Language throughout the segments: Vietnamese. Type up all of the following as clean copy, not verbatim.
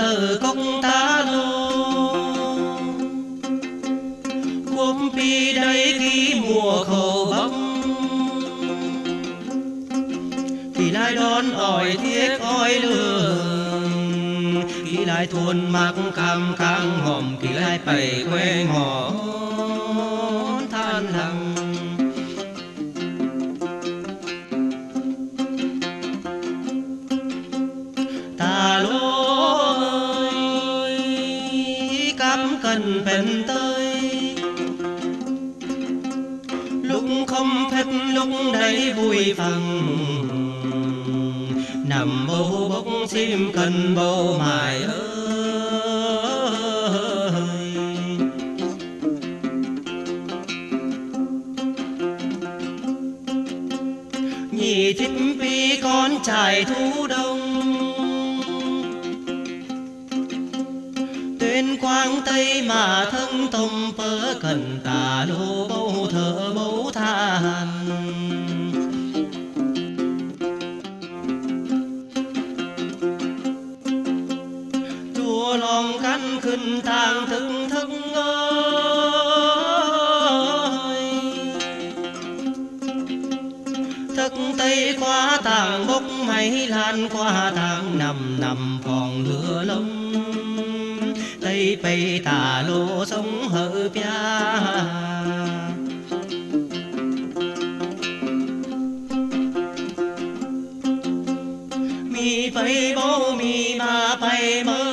ở cốc ta lô cuốn pi đây ký mùa khổ bóng kỳ lai đón ỏi thiết ỏi lường kỳ lai thuần mắc cam căng hòm kỳ lai bày quen hò than lặng ta lối cắm cần bền tới lúc không phép lúc đấy vui phẳng nằm bầu bốc sim cần bầu mài ơi nhị thích pi con trai thu đông tuyên quang tây mà thân tông pớ cần tà lô bầu thở bầu than chùa lòng căn khinh tàng thức thức ơi thức tây qua tàng bốc máy lan qua tàng nằm nằm phòng lửa lông tây bay tà lô sống hở pia mi bay bố mi ma bay mơ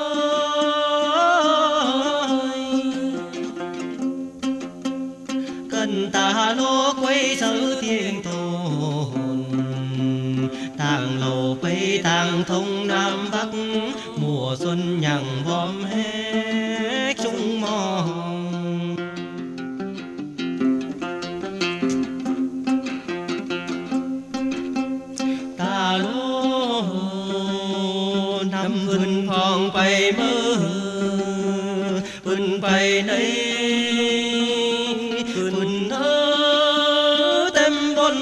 cần tà lô quay sở tiếng tồn tàng lầu bay tàng thông nam bắc mùa xuân nhằng vòm hết trung mong ta lô năm vườn phong bay mơ vườn bay đây vườn ơ tem bon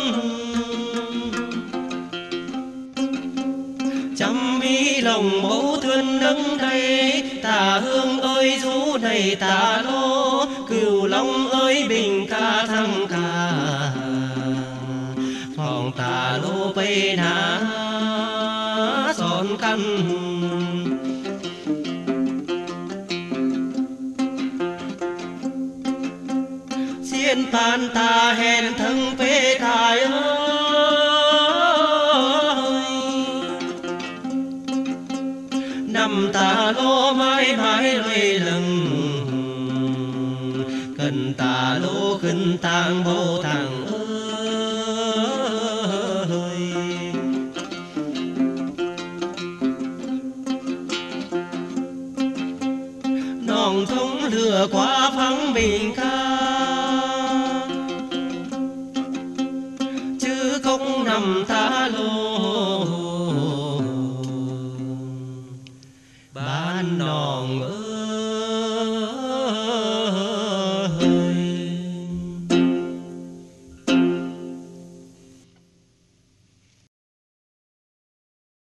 chăm mi lòng mẫu thương nâng đây tà hương ơi rú này tà lô cửu long ơi bình ca thăng ca phòng tà lô bay ná son căn xiên pan ta hèn thân phê thái ơi nằm tà lô mãi mãi lơi lừng cần tà lô khinh tàng bầu thằng ơi nòng thông lừa qua phăng bình ca chứ không nằm tà lô